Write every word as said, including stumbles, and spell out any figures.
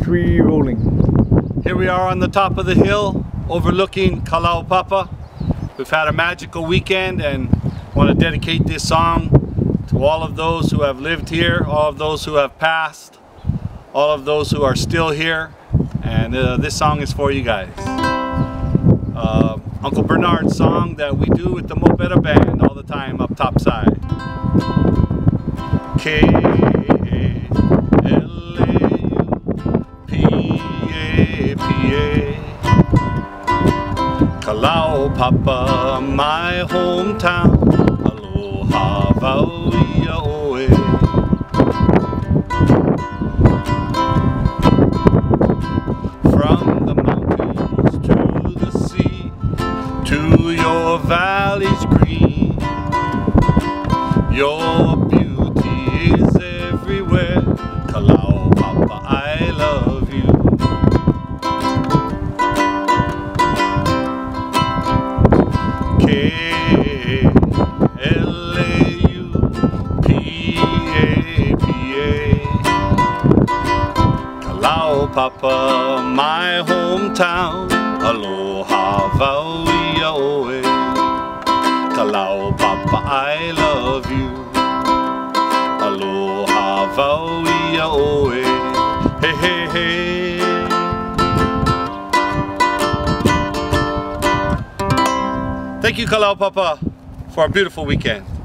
three rolling. Here we are on the top of the hill overlooking Kalaupapa. We've had a magical weekend and want to dedicate this song to all of those who have lived here, all of those who have passed, all of those who are still here, and uh, this song is for you guys. Uh, Uncle Bernard's song that we do with the Mopeda band all the time up topside. K A L A U P A P A Kalaupapa, my hometown. Aloha vauia oe. From the mountains to the sea, to your valleys green, your beauty is everywhere. Kalaupapa, I love you. K L A U P A P A Kalaupapa, my hometown. Aloha vauia oe. Kalaupapa, I love you. Aloha vauia oe. Hey, hey, hey. Thank you, Kalaupapa, for a beautiful weekend.